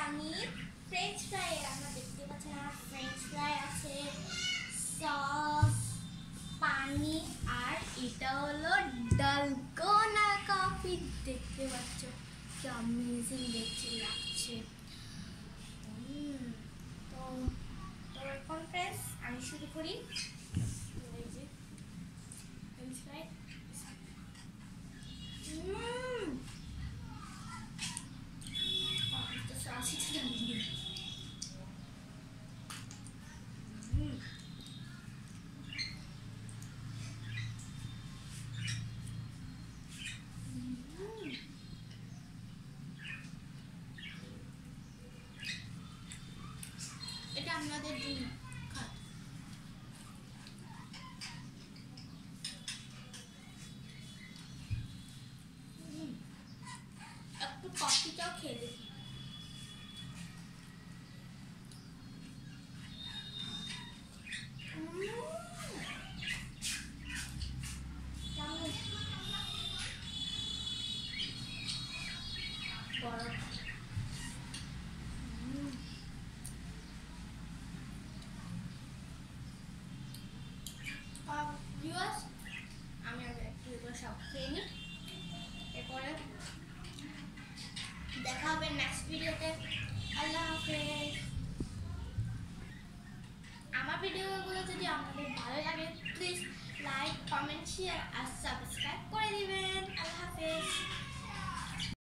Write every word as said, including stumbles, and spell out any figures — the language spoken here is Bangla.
পানি ফ্রেঞ্চ ফ্রাই আমরা দেখতে পাচ্ছি না ফ্রেঞ্চ ফ্রাই আছে সস পানি আর এটা হলো ডালগোনা কফি দেখতে পাচ্ছ কি অ্যামেজিং দেখতে লাগছে তো তো এখন ফ্রেন্ডস আমি শুরু করি এই যে ফ্রেঞ্চ ফ্রাই হুম তো সসই ছিল হুম এটা আমাদের জন্য খাট একটু কফিটাও খেয়ে দেখি গরম ভিউয়ার্স আমি আগে একটু এগুলো সব খেয়ে নিই এরপরে দেখা হবে নেক্সট ভিডিওতে আল্লাহ হাফেজ আমার ভিডিওগুলো যদি আপনাদের ভালো লাগে প্লিজ লাইক কমেন্ট শেয়ার আর সাবস্ক্রাইব করে দিবেন আল্লাহ হাফেজ